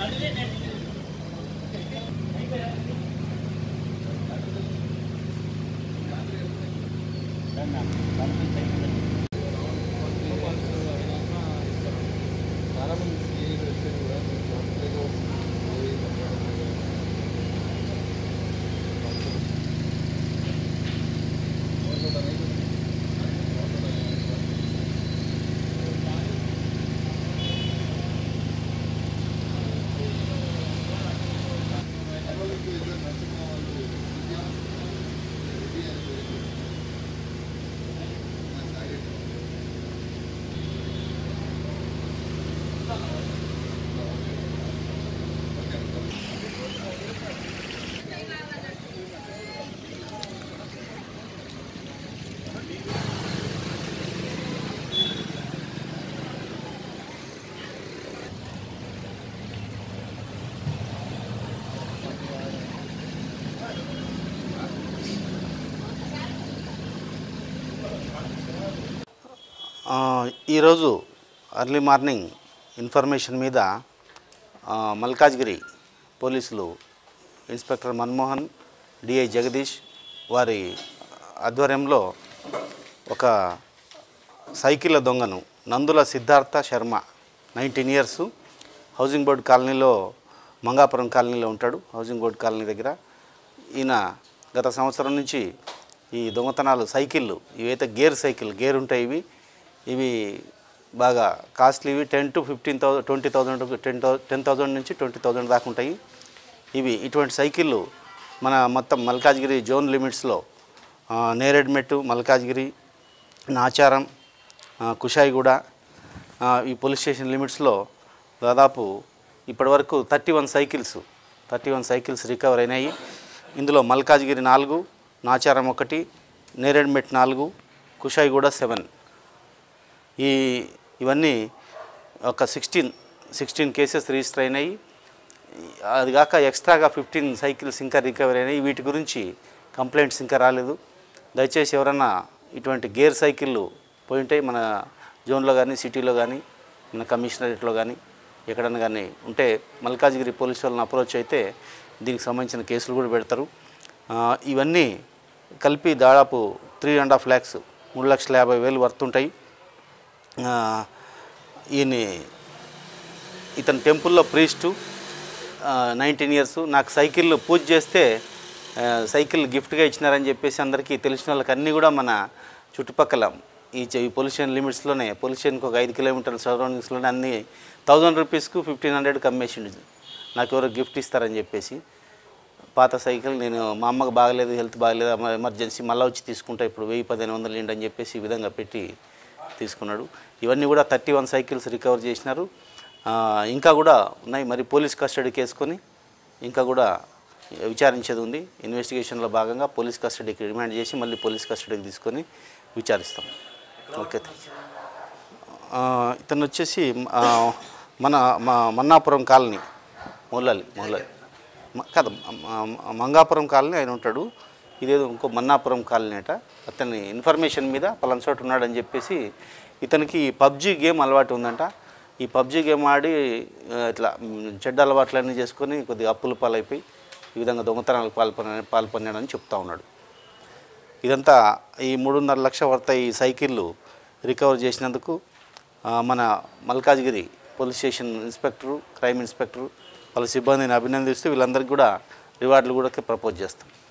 ఈరోజు early morning information మీద మల్కాజ్గిరి పోలీసులు ఇన్స్పెక్టర్ మన్మోహన్, డిఐ జగదీష్ వారి ఆధ్వర్యంలో ఒక సైకిళ్ళ దొంగను Nandula Siddhartha Sharma 19 years housing board కాలనీలో మంగాపురం కాలనీలో ఉంటాడు. హౌసింగ్ బోర్డ్ కాలనీ దగ్గర ఈయన గత సంవత్సరం నుంచి ఈ దొంగతనాలు సైకిళ్ళు ఇవైతే గేర్ ఉంటాయి, ఇవి బాగా కాస్ట్లీవి 10,000 to 15,000 10,000 నుంచి 20,000 దాకా ఉంటాయి. ఇటువంటి సైకిళ్ళు మన మొత్తం మల్కాజ్గిరి జోన్ లిమిట్స్లో నేరేడ్మెట్టు, మల్కాజ్గిరి, నాచారం, కుషాయిగూడ ఈ పోలీస్ స్టేషన్ లిమిట్స్లో దాదాపు ఇప్పటివరకు 31 సైకిల్స్ రికవర్ అయినాయి. ఇందులో మల్కాజ్గిరి 4, నాచారం 1, నేరేడ్మెట్ 4, కుషాయిగూడ 7. ఇవన్నీ ఒక 16 కేసెస్ రిజిస్టర్ అయినాయి. అది కాక ఎక్స్ట్రాగా 15 సైకిల్స్ ఇంకా రికవర్ అయినాయి. వీటి గురించి కంప్లైంట్స్ ఇంకా రాలేదు. దయచేసి ఎవరన్నా ఇటువంటి గేర్ సైకిళ్ళు పోయింటే మన జోన్లో కానీ, సిటీలో కానీ, మన కమిషనరేట్లో కానీ ఎక్కడన్నా కానీ ఉంటే మల్కాజ్గిరి పోలీసు వాళ్ళని అప్రోచ్ అయితే దీనికి సంబంధించిన కేసులు కూడా పెడతారు. ఇవన్నీ కలిపి దాదాపు 3.5 lakhs 3,50,000 వర్త్ ఉంటాయి. ఇతని టెంపుల్లో ప్రీస్టు 19 ఇయర్స్. నాకు సైకిళ్ళు పూజ చేస్తే సైకిల్ గిఫ్ట్గా ఇచ్చినారని చెప్పేసి అందరికీ తెలిసిన వాళ్ళకి అన్నీ కూడా మన చుట్టుపక్కల ఈ పొల్యూషన్ లిమిట్స్లోనే పొల్యూషన్కి ఒక 5 కిలోమీటర్ల సరౌండింగ్స్లోనే అన్నీ 1,000 రూపీస్కు 1,500 అమ్మేసిండు. నాకు ఎవరో గిఫ్ట్ ఇస్తారని చెప్పేసి పాత సైకిల్ నేను మా అమ్మకు బాగలేదు, హెల్త్ బాగలేదు, ఎమర్జెన్సీ మళ్ళీ వచ్చి తీసుకుంటా, ఇప్పుడు 1,000-1,500 ఏంటి అని చెప్పేసి ఈ విధంగా పెట్టి తీసుకున్నాడు. ఇవన్నీ కూడా 31 సైకిల్స్ రికవర్ చేసినారు. ఇంకా కూడా ఉన్నాయి. మరి పోలీస్ కస్టడీకి వేసుకొని ఇంకా కూడా విచారించేది ఉంది. ఇన్వెస్టిగేషన్లో భాగంగా పోలీస్ కస్టడీకి రిమాండ్ చేసి మళ్ళీ పోలీస్ కస్టడీకి తీసుకొని విచారిస్తాం. ఓకే. ఇతను వచ్చేసి మన మన్నాపురం కాలనీ మొల్లలి కాదు, మంగాపురం కాలనీ ఆయన ఉంటాడు. ఇదేదో ఇంకో మన్నాపురం కాలనీ అట. అతని ఇన్ఫర్మేషన్ మీద పలానా చోట ఉన్నాడని చెప్పేసి ఇతనికి పబ్జీ గేమ్ అలవాటు ఉందంట. ఈ పబ్జీ గేమ్ ఆడి ఇట్లా చెడ్డ అలవాట్లన్నీ చేసుకొని కొద్దిగా అప్పుల పాలైపోయి ఈ విధంగా దొంగతనాలకు పాల్పొన్నాడని చెప్తా ఉన్నాడు. ఇదంతా ఈ 3.5 లక్షల వర్త ఈ సైకిళ్ళు రికవర్ చేసినందుకు మన Malkajgiri police station inspector, crime inspector వాళ్ళ సిబ్బందిని అభినందిస్తూ వీళ్ళందరికీ కూడా రివార్డులు కూడా ప్రపోజ్ చేస్తాం.